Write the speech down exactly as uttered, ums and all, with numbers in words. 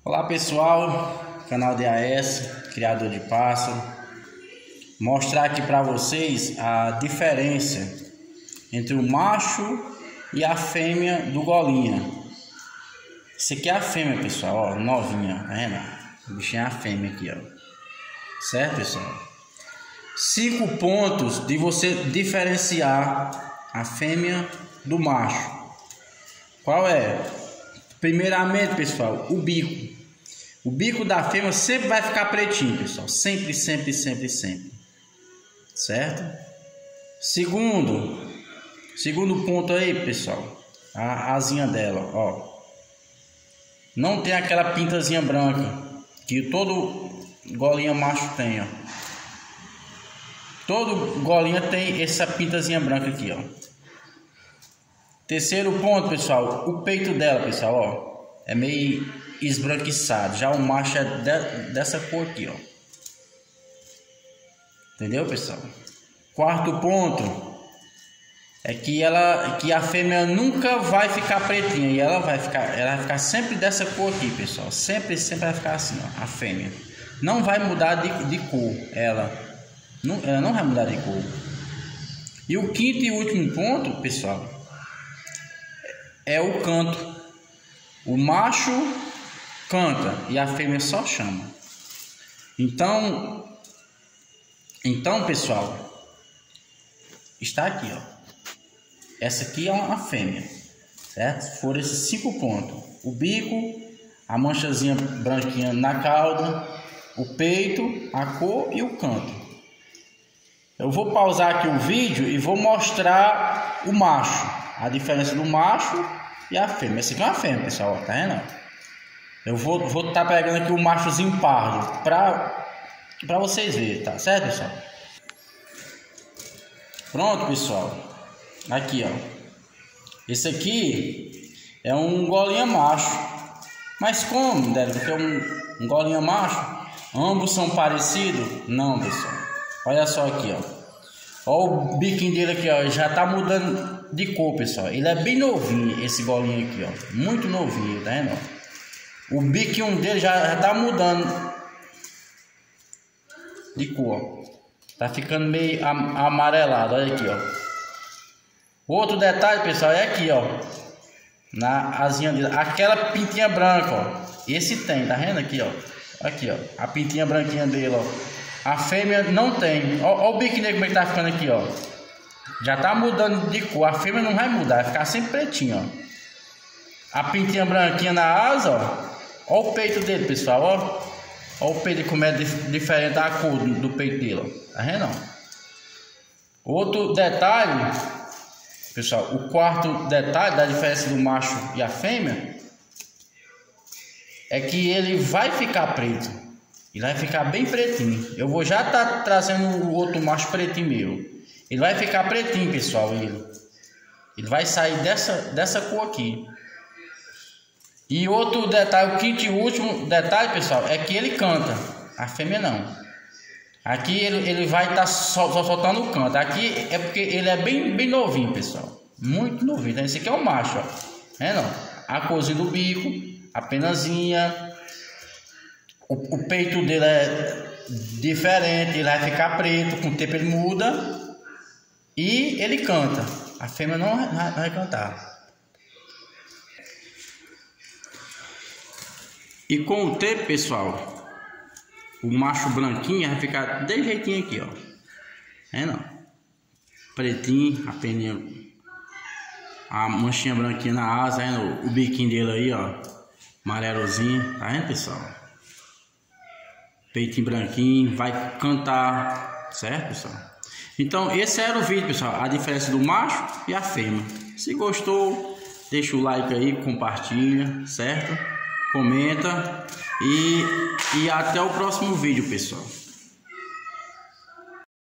Olá pessoal, canal D A S, criador de pássaro. Mostrar aqui para vocês a diferença entre o macho e a fêmea do golinha. Esse aqui é a fêmea, pessoal, ó, novinha, tá vendo? O bichinho é a fêmea aqui, ó. Certo, pessoal? Cinco pontos de você diferenciar a fêmea do macho. Qual é? Primeiramente, pessoal, o bico. O bico da fêmea sempre vai ficar pretinho, pessoal. Sempre, sempre, sempre, sempre. Certo? Segundo, segundo ponto aí, pessoal, a asinha dela, ó. Não tem aquela pintazinha branca que todo golinha macho tem, ó. Todo golinha tem essa pintazinha branca aqui, ó. Terceiro ponto, pessoal, o peito dela, pessoal, ó, é meio esbranquiçado. Já o macho é de, dessa cor aqui, ó. Entendeu, pessoal? Quarto ponto é que ela, que a fêmea nunca vai ficar pretinha e ela vai ficar, ela vai ficar sempre dessa cor aqui, pessoal. Sempre, sempre vai ficar assim, ó, a fêmea. Não vai mudar de, de cor, ela. Não, ela não vai mudar de cor. E o quinto e último ponto, pessoal, é o canto. O macho canta e a fêmea só chama. Então, então pessoal, está aqui, ó. Essa aqui é uma fêmea, certo? Foram esses cinco pontos: o bico, a manchazinha branquinha na cauda, o peito, a cor e o canto. Eu vou pausar aqui o vídeo e vou mostrar o macho, a diferença do macho e a fêmea. Essa aqui é uma fêmea, pessoal, ó, tá vendo? Eu vou vou estar tá pegando aqui o machozinho pardo para para vocês verem, tá certo, pessoal? Pronto, pessoal. Aqui, ó. Esse aqui é um golinha macho. Mas como, Délio? Porque é um, um golinha macho, ambos são parecidos? Não, pessoal. Olha só aqui, ó. Olha o biquinho dele aqui, ó. Já tá mudando de cor, pessoal. Ele é bem novinho, esse golinho aqui, ó. Muito novinho, tá vendo? O biquinho dele já, já tá mudando de cor. Tá ficando meio amarelado. Olha aqui, ó. Outro detalhe, pessoal, é aqui, ó. Na asinha dele. Aquela pintinha branca, ó. Esse tem, tá vendo aqui, ó. Aqui, ó. A pintinha branquinha dele, ó. A fêmea não tem. Olha o biquinho dele como é que tá ficando aqui, ó. Já tá mudando de cor. A fêmea não vai mudar, vai ficar sempre pretinho, ó. A pintinha branquinha na asa, ó. Olha o peito dele, pessoal, ó. Olha o peito como é diferente da cor do, do peito dele, ó. Tá vendo? Outro detalhe, pessoal, o quarto detalhe da diferença do macho e a fêmea é que ele vai ficar preto. Ele vai ficar bem pretinho. Eu vou já estar tá trazendo o outro macho pretinho meu. Ele vai ficar pretinho, pessoal. Ele, ele vai sair dessa, dessa cor aqui. E outro detalhe, o quinto e último detalhe, pessoal, é que ele canta. A fêmea não. Aqui ele, ele vai estar tá só, só soltando o canto. Aqui é porque ele é bem, bem novinho, pessoal. Muito novinho. Então, esse aqui é o macho, ó. É não? A corzinha do bico, a penazinha. O, o peito dele é diferente, ele vai ficar preto, com o tempo ele muda. E ele canta. A fêmea não vai, não vai cantar. E com o tempo, pessoal, o macho branquinho vai ficar desse jeitinho aqui, ó. É não? Pretinho, a peninha, a manchinha branquinha na asa, é, o biquinho dele aí, ó. Amarelozinho, tá vendo, pessoal? Peitinho branquinho, vai cantar, certo, pessoal? Então, esse era o vídeo, pessoal, a diferença do macho e a fêmea. Se gostou, deixa o like aí, compartilha, certo? Comenta e, e até o próximo vídeo, pessoal.